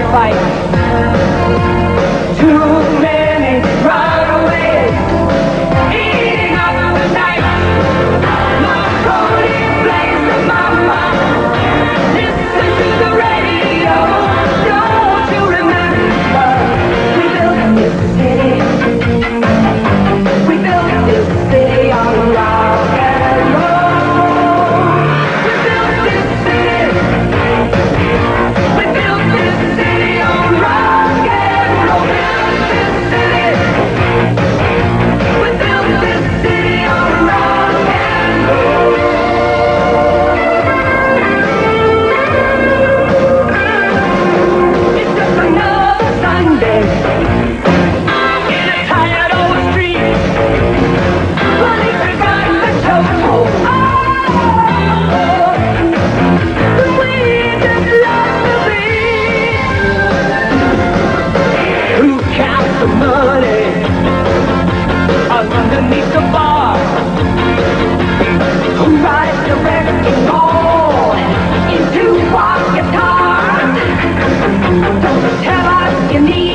fight. Too many runaways, eating up the night. Macaroni plays the mama. Listen to the radio. Don't you remember? We built this city. We built this city on rock and roll. We built this city. We built this city on rock and roll. We built this city on rock and roll. It's just another Sunday in a tired old street. Police have got the chokehold. We just lost the beat. Who counts the money underneath the bar? Who rides the wrecking ball into our guitars? Don't tell us you need